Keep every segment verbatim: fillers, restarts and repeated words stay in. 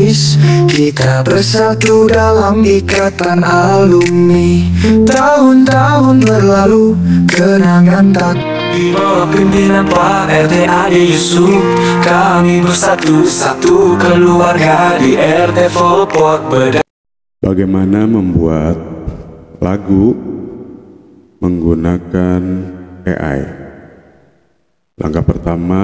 Egois, kita bersatu dalam ikatan alumni. Tahun-tahun berlalu, kenangan tak. Di bawah pimpinan Pak R T Ade Yusuf, kami bersatu, satu keluarga di R T Volpot Beda. Bagaimana membuat lagu menggunakan A I? Langkah pertama,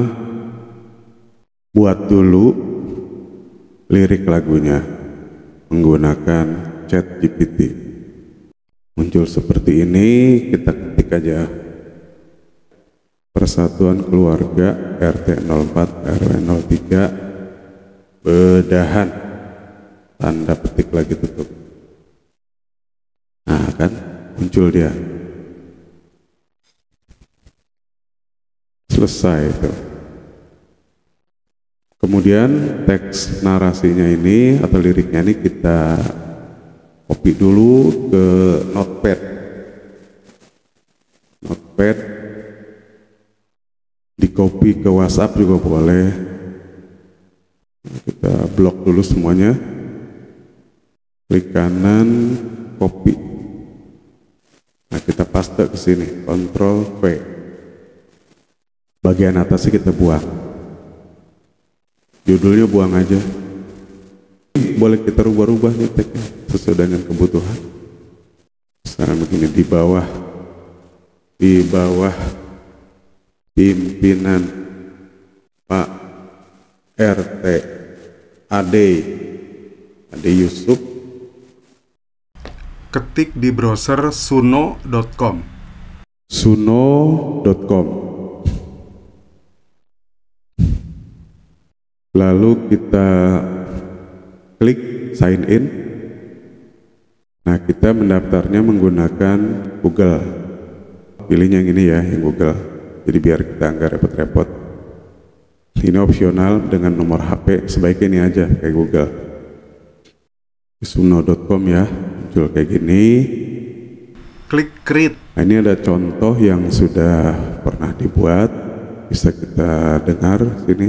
buat dulu lirik lagunya menggunakan ChatGPT. Muncul seperti ini, kita ketik aja Persatuan Keluarga R T nol empat R W nol tiga Bedahan, tanda petik lagi tutup. Nah kan muncul dia, selesai itu. Kemudian teks narasinya ini atau liriknya ini kita copy dulu ke notepad notepad di copy ke WhatsApp juga boleh. Kita blok dulu semuanya, klik kanan, copy. Nah kita paste ke sini, Ctrl V. Bagian atasnya kita buang, judulnya buang aja. Boleh kita rubah-rubah nih teksnya sesuai dengan kebutuhan. Sekarang begini, di bawah di bawah pimpinan Pak R T Ade Ade Yusuf, ketik di browser suno dot com suno dot com. Lalu kita klik sign in. Nah kita mendaftarnya menggunakan Google. Pilihnya yang ini ya, yang Google. Jadi biar kita nggak repot-repot. Ini opsional dengan nomor H P, sebaiknya ini aja kayak Google. suno dot com ya, muncul kayak gini. Klik create. Nah ini ada contoh yang sudah pernah dibuat, bisa kita dengar sini.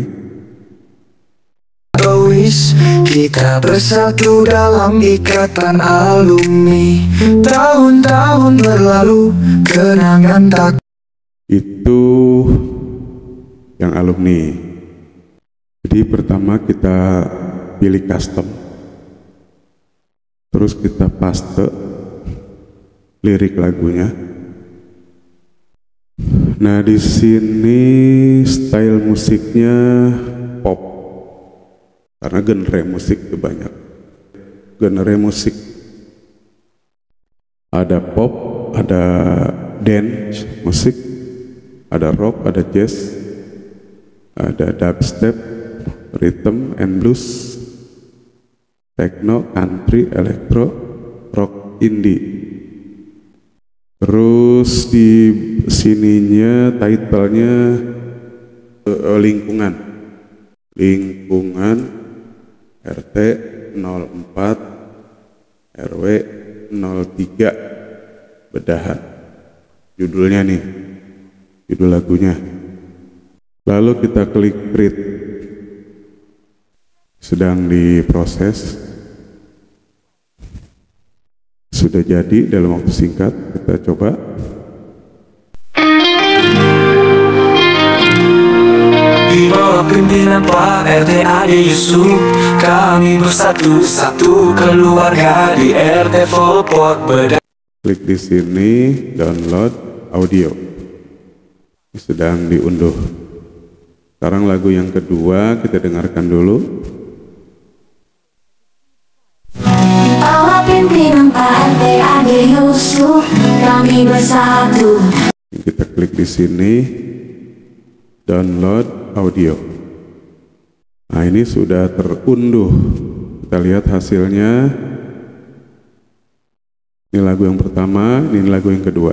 Egois, kita bersatu dalam ikatan alumni. Tahun-tahun berlalu, kenangan tak. Itu yang alumni. Jadi pertama kita pilih custom, terus kita paste lirik lagunya. Nah di sini style musiknya pop, karena genre musik itu banyak. Genre musik ada pop, ada dance musik, ada rock, ada jazz, ada dubstep, rhythm and blues, techno, country, electro, rock, indie. Terus di sininya titlenya uh, lingkungan, lingkungan R T nol empat R W nol tiga Bedahan. Judulnya nih, judul lagunya. Lalu kita klik create. Sedang diproses. Sudah jadi dalam waktu singkat. Kita coba. Di bawah pimpinan Pak R T Ade Yusuf, kami bersatu, satu keluarga di R T Volpot Beda. Klik di sini, download audio. Sedang diunduh. Sekarang lagu yang kedua kita dengarkan dulu. Bawah pimpinan Pak R T Ade Yusuf, kami bersatu. Kita klik di sini, download audio. Nah ini sudah terunduh. Kita lihat hasilnya. Ini lagu yang pertama, ini lagu yang kedua.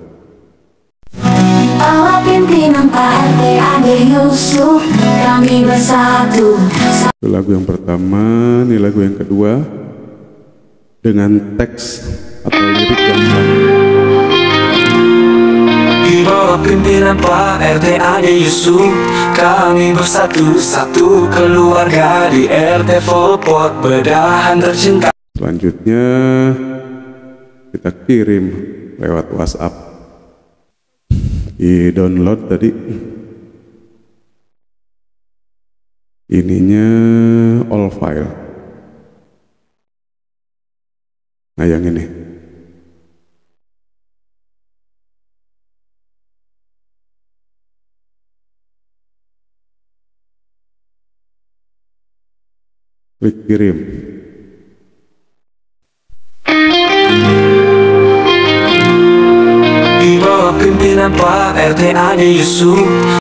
Bawah pimpinan Pak R T Ade Yusuf, kami bersatu. Itu lagu yang pertama, ini lagu yang kedua. Dengan teks atau lirik yang sama. Di bawah pimpinan Pak R T Ade Yusuf, kami bersatu, satu keluarga di R T Volpot Bedahan tercinta. Selanjutnya kita kirim lewat WhatsApp. Di download tadi ininya all file. Nah yang ini klik kirim. Di bawah pimpinan Pak R T Ade Yusuf,